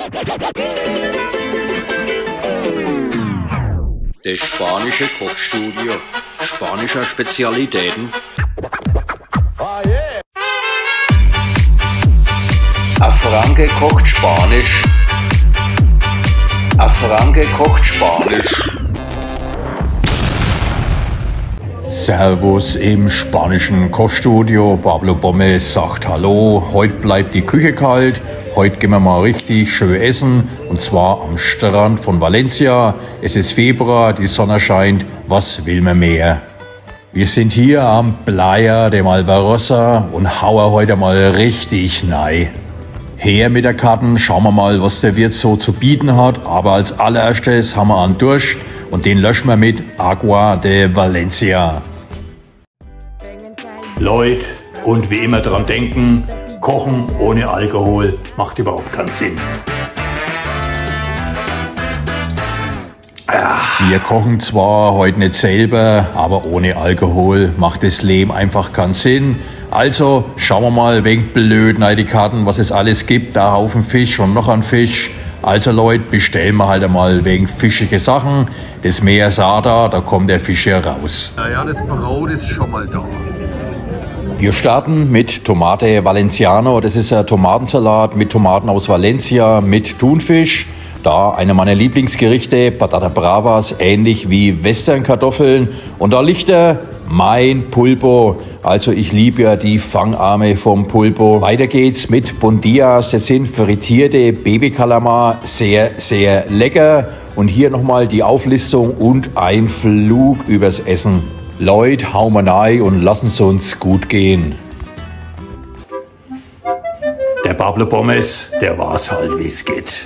Das spanische Kochstudio. Spanische Spezialitäten. A Franke kocht Spanisch. A Franke kocht Spanisch. Servus im spanischen Kochstudio. Pablo Bomes sagt Hallo. Heute bleibt die Küche kalt. Heute gehen wir mal richtig schön essen. Und zwar am Strand von Valencia. Es ist Februar, die Sonne scheint. Was will man mehr? Wir sind hier am Playa de Malvarosa und hauen heute mal richtig rein. Her mit der Karten, schauen wir mal, was der Wirt so zu bieten hat. Aber als allererstes haben wir einen Durst und den löschen wir mit Agua de Valencia. Leute, und wie immer dran denken, Kochen ohne Alkohol macht überhaupt keinen Sinn. Wir kochen zwar heute nicht selber, aber ohne Alkohol macht das Leben einfach keinen Sinn. Also schauen wir mal wegen blöd rein die Karten, was es alles gibt. Da Haufen Fisch und noch ein Fisch. Also Leute, bestellen wir halt einmal wegen fischige Sachen. Das Meer sah da kommt der Fisch hier raus. Naja, das Brot ist schon mal da. Wir starten mit Tomate Valenciano. Das ist ein Tomatensalat mit Tomaten aus Valencia mit Thunfisch. Da einer meiner Lieblingsgerichte, Patata Bravas, ähnlich wie Westernkartoffeln. Und da liegt mein Pulpo. Also ich liebe ja die Fangarme vom Pulpo. Weiter geht's mit Bondillas. Das sind frittierte Babykalamar. Sehr, sehr lecker. Und hier nochmal die Auflistung und ein Flug übers Essen. Leute, hauen wir rein und lassen es uns gut gehen. Der Pablo Bomes, der war's halt, wie's geht.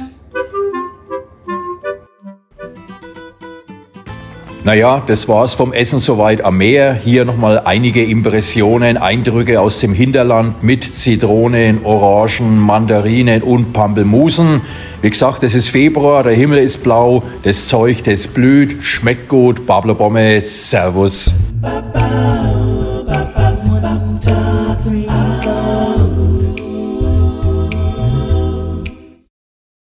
Naja, das war's vom Essen soweit am Meer. Hier nochmal einige Impressionen, Eindrücke aus dem Hinterland mit Zitronen, Orangen, Mandarinen und Pampelmusen. Wie gesagt, es ist Februar, der Himmel ist blau, das Zeug, das blüht, schmeckt gut. Pablo Bomes, Servus.